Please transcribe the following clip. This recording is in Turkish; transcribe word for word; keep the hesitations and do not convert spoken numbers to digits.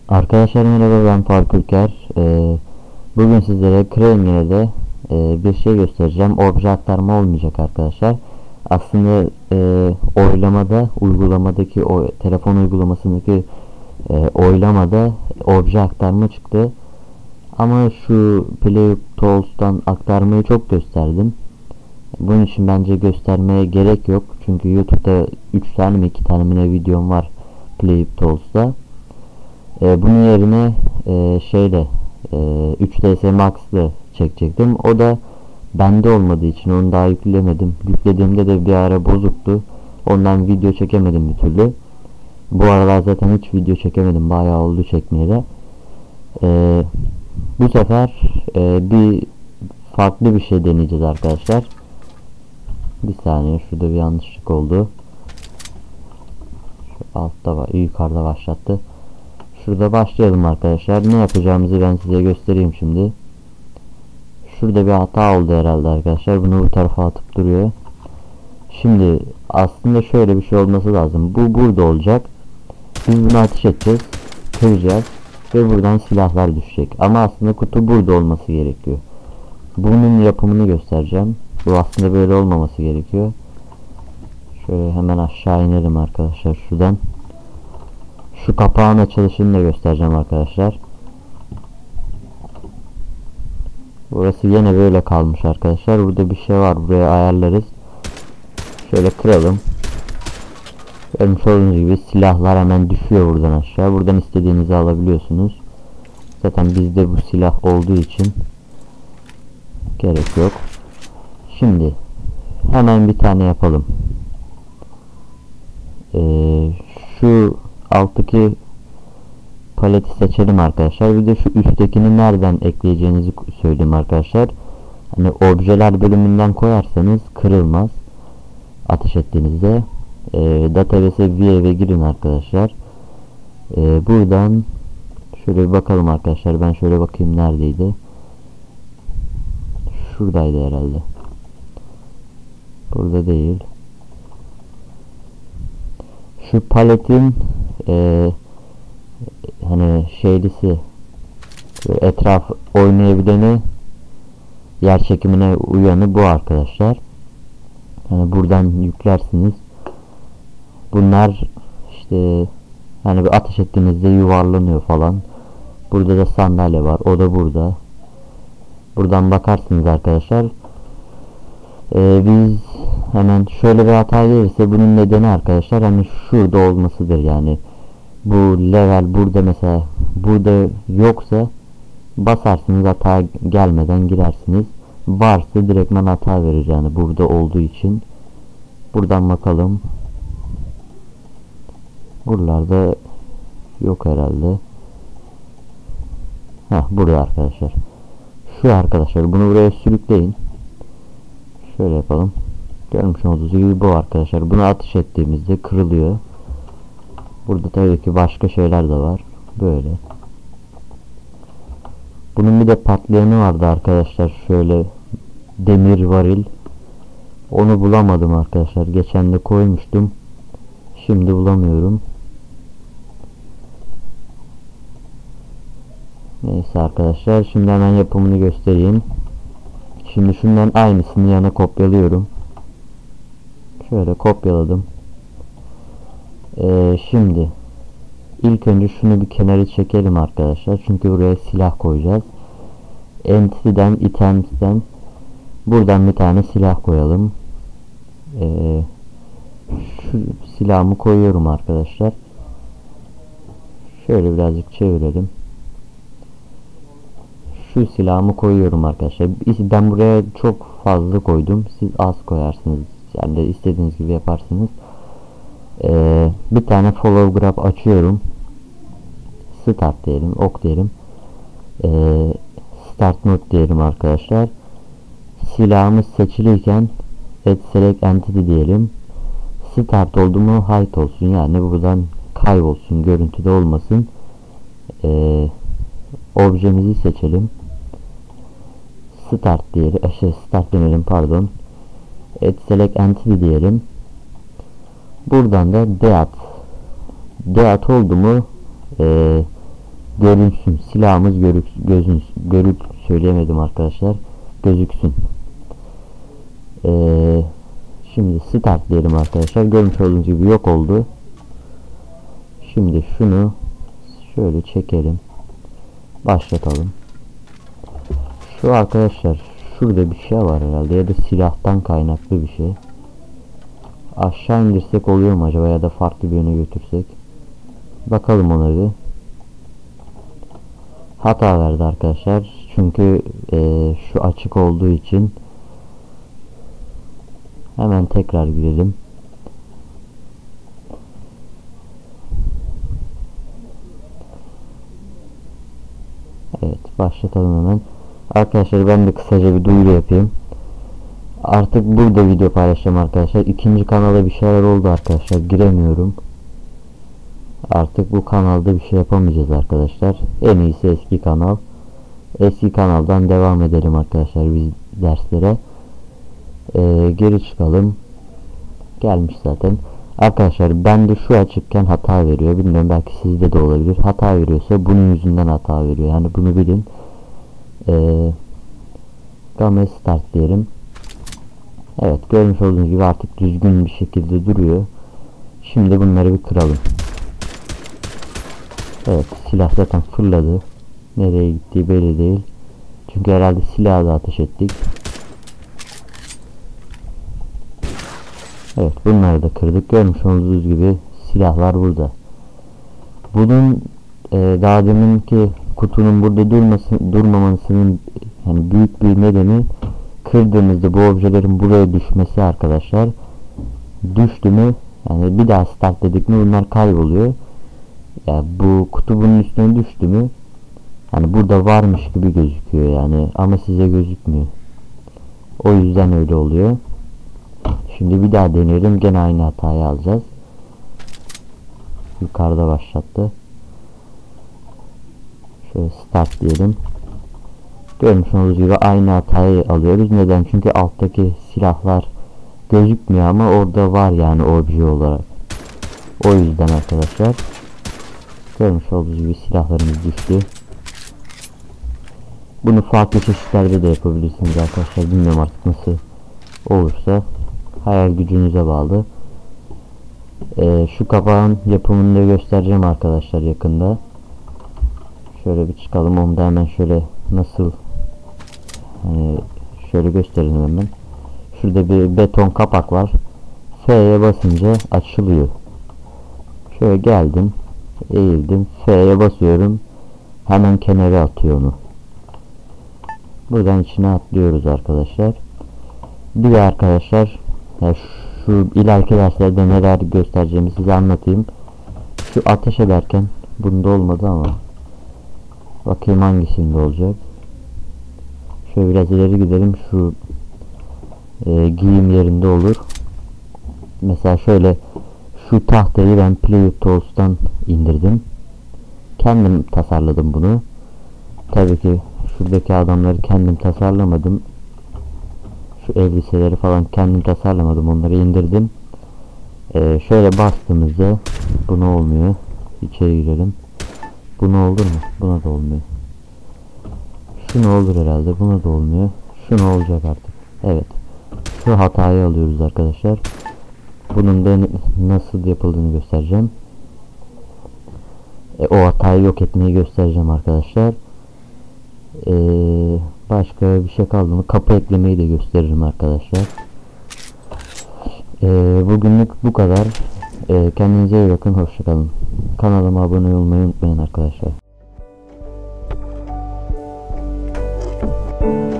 Arkadaşlar merhaba, ben Parkurker. Ee, bugün sizlere Crane'de e, bir şey göstereceğim. Obje aktarma olmayacak arkadaşlar. Aslında e, oylamada, uygulamadaki o telefon uygulamasındaki e, oylamada obje aktarma çıktı. Ama şu Play Tools'tan aktarmayı çok gösterdim. Bunun için bence göstermeye gerek yok. Çünkü YouTube'da üç tane mi iki tane mi videom var Play Tools'ta. E, bunun yerine e, şeyle e, üç D S Max'lı çekecektim. O da bende olmadığı için onu daha yüklemedim. Yüklediğimde de bir ara bozuktu. Ondan video çekemedim bir türlü. Bu aralar zaten hiç video çekemedim. Bayağı oldu çekmeyeli. E, bu sefer e, bir farklı bir şey deneyeceğiz arkadaşlar. Bir saniye, şurada bir yanlışlık oldu. Şu altta var, yukarıda başlattı. Şurada başlayalım arkadaşlar. Ne yapacağımızı ben size göstereyim şimdi. Şurada bir hata oldu herhalde arkadaşlar. Bunu bu tarafa atıp duruyor. Şimdi aslında şöyle bir şey olması lazım. Bu burada olacak. Biz bunu ateş edeceğiz. Kıracağız. Ve buradan silahlar düşecek. Ama aslında kutu burada olması gerekiyor. Bunun yapımını göstereceğim. Bu aslında böyle olmaması gerekiyor. Şöyle hemen aşağı inelim arkadaşlar şuradan. Şu kapağın açılışını da göstereceğim arkadaşlar. Burası yine böyle kalmış arkadaşlar. Burada bir şey var. Buraya ayarlarız. Şöyle kıralım. Görmüş olduğunuz gibi silahlar hemen düşüyor buradan aşağı. Buradan istediğinizi alabiliyorsunuz. Zaten bizde bu silah olduğu için gerek yok. Şimdi hemen bir tane yapalım. Ee, şu alttaki paleti seçelim arkadaşlar. Bir de şu üsttekini nereden ekleyeceğinizi söyleyeyim arkadaşlar. Hani objeler bölümünden koyarsanız kırılmaz. Ateş ettiğinizde e, database'e view'e girin arkadaşlar. E, buradan şöyle bir bakalım arkadaşlar. Ben şöyle bakayım neredeydi. Şuradaydı herhalde. Burada değil. Şu paletin e, hani şeylisi, etraf oynayabileni, yer çekimine uyanı bu arkadaşlar. Hani buradan yüklersiniz. Bunlar işte hani bir ateş ettiğinizde yuvarlanıyor falan. Burada da sandalye var. O da burada. Buradan bakarsınız arkadaşlar. Ee, biz hemen şöyle bir hata gelirse bunun nedeni arkadaşlar hani şurada olmasıdır yani. Bu level burada mesela burada yoksa basarsınız, hata gelmeden girersiniz. Varsa direktmen hata verir yani burada olduğu için. Buradan bakalım. Buralarda yok herhalde. Heh, burada arkadaşlar. Şu arkadaşlar bunu buraya sürükleyin. Şöyle yapalım. Görmüş olduğunuz gibi bu arkadaşlar. Bunu ateş ettiğimizde kırılıyor. Burada tabii ki başka şeyler de var. Böyle. Bunun bir de patlayanı vardı arkadaşlar. Şöyle demir varil. Onu bulamadım arkadaşlar. Geçen de koymuştum. Şimdi bulamıyorum. Neyse arkadaşlar. Şimdi hemen yapımını göstereyim. Şimdi şundan aynısını yana kopyalıyorum. Şöyle kopyaladım. Ee, şimdi ilk önce şunu bir kenara çekelim arkadaşlar. Çünkü buraya silah koyacağız. Entity'den, items'ten buradan bir tane silah koyalım. Ee, şu silahımı koyuyorum arkadaşlar. Şöyle birazcık çevirelim. Şu silahımı koyuyorum arkadaşlar. Ben buraya çok fazla koydum. Siz az koyarsınız. Yani de istediğiniz gibi yaparsınız. Ee, bir tane follow graph açıyorum. Start diyelim. Ok diyelim. Ee, start node diyelim arkadaşlar. Silahımız seçiliyken add select entity diyelim. Start oldu mu hide olsun. Yani buradan kaybolsun. Görüntüde olmasın. Ee, objemizi seçelim. Start diyelim. Şey, start demeyelim pardon. Add select entity diyelim. Buradan da deat. Deat oldu mu e, görünsün. Silahımız görük, gözün, görük söyleyemedim arkadaşlar. Gözüksün. Ee, şimdi start diyelim arkadaşlar. Görmüş olduğunuz gibi yok oldu. Şimdi şunu şöyle çekelim. Başlatalım. Şu arkadaşlar şurada bir şey var herhalde ya da silahtan kaynaklı bir şey. Aşağı indirsek oluyor mu acaba ya da farklı bir yöne götürsek? Bakalım ona bir. Hata verdi arkadaşlar. Çünkü e, şu açık olduğu için. Hemen tekrar girelim. Evet, başlatalım hemen. Arkadaşlar ben de kısaca bir duyuru yapayım. Artık burada video paylaşacağım arkadaşlar. İkinci kanala bir şeyler oldu arkadaşlar. Giremiyorum. Artık bu kanalda bir şey yapamayacağız arkadaşlar. En iyisi eski kanal. Eski kanaldan devam edelim arkadaşlar biz derslere. Ee, geri çıkalım. Gelmiş zaten. Arkadaşlar ben de şu açıkken hata veriyor. Bilmiyorum, belki sizde de olabilir. Hata veriyorsa bunun yüzünden hata veriyor. Yani bunu bilin. Ee, Game start diyelim. Evet, görmüş olduğunuz gibi artık düzgün bir şekilde duruyor. Şimdi bunları bir kıralım. Evet, silah zaten fırladı. Nereye gittiği belli değil. Çünkü herhalde silahı da ateş ettik. Evet, bunları da kırdık. Görmüş olduğunuz gibi silahlar burada. Bunun e, daha deminki kutunun burada durması, durmamasının yani büyük bir nedeni, kırdığımızda bu objelerin buraya düşmesi arkadaşlar. Düştü mü yani bir daha start dedik mi bunlar kayboluyor. Yani bu kutu bunun üstüne düştü mü yani burada varmış gibi gözüküyor yani, ama size gözükmüyor. O yüzden öyle oluyor. Şimdi bir daha deneyelim, gene aynı hatayı alacağız. Yukarıda başlattı. Şöyle start diyelim. Görmüş olduğunuz gibi aynı hatayı alıyoruz. Neden? Çünkü alttaki silahlar gözükmüyor ama orada var yani obje olarak. O yüzden arkadaşlar. Görmüş olduğunuz gibi silahlarımız düştü. Bunu farklı çeşitlerde de yapabilirsiniz arkadaşlar. Bilmiyorum artık nasıl olursa. Hayal gücünüze bağlı. Ee, şu kapağın yapımını da göstereceğim arkadaşlar yakında. Şöyle bir çıkalım. Onu da hemen şöyle nasıl hani şöyle gösterelim hemen. Şurada bir beton kapak var. F'ye basınca açılıyor. Şöyle geldim. Eğildim. F'ye basıyorum. Hemen kenara atıyor onu. Buradan içine atlıyoruz arkadaşlar. Bir de arkadaşlar ya şu ileriki derslerde neler göstereceğimi size anlatayım. Şu ateş ederken bunda olmadı ama bakayım hangisinde olacak. Şöyle biraz ileri gidelim. Şu e, giyim yerinde olur. Mesela şöyle şu tahtayı ben Play Tools'tan indirdim. Kendim tasarladım bunu. Tabii ki şuradaki adamları kendim tasarlamadım. Şu elbiseleri falan kendim tasarlamadım. Onları indirdim. Ee, şöyle bastığımızda bu ne olmuyor. İçeri girelim. Bu ne olur mu? Buna da olmuyor. Şu ne olur herhalde. Buna da olmuyor. Şu ne olacak artık. Evet. Şu hatayı alıyoruz arkadaşlar. Bunun da nasıl yapıldığını göstereceğim. E, o hatayı yok etmeyi göstereceğim arkadaşlar. Ee, başka bir şey kaldı mı? Kapı eklemeyi de gösteririm arkadaşlar. Ee, bugünlük bu kadar. Ee, kendinize iyi bakın. Hoşçakalın. Kanalıma abone olmayı unutmayın arkadaşlar.